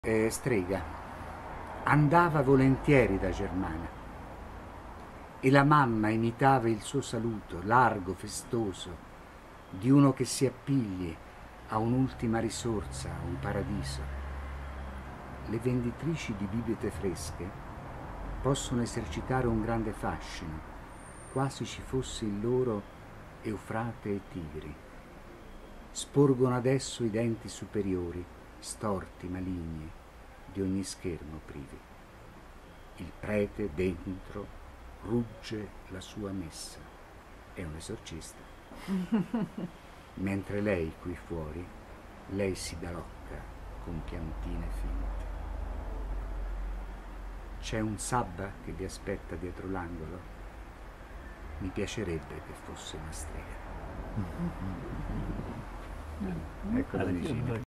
Strega andava volentieri da Germana e la mamma imitava il suo saluto largo, festoso, di uno che si appigli a un'ultima risorsa, a un paradiso. Le venditrici di bibite fresche possono esercitare un grande fascino, quasi ci fosse in loro Eufrate e Tigri. Sporgono adesso i denti superiori, storti, maligni, di ogni schermo privi. Il prete dentro rugge la sua messa, è un esorcista. Mentre lei qui fuori, lei si balocca con piantine finte. C'è un sabba che vi aspetta dietro l'angolo? Mi piacerebbe che fosse una strega. Ecco la vicina.